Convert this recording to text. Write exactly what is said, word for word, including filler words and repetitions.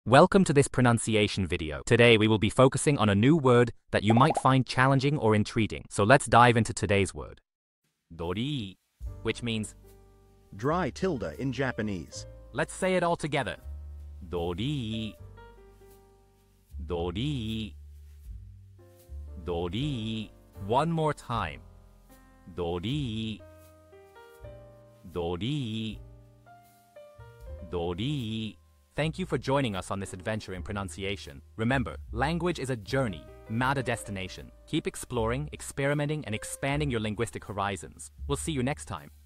Welcome to this pronunciation video. Today we will be focusing on a new word that you might find challenging or intriguing. So let's dive into today's word. Dorii, which means dry tilde in Japanese. Let's say it all together. Dorii. Dorii. Dorii. One more time. Dorii. Dorii. Dorii. Thank you for joining us on this adventure in pronunciation. Remember, language is a journey, not a destination. Keep exploring, experimenting, and expanding your linguistic horizons. We'll see you next time.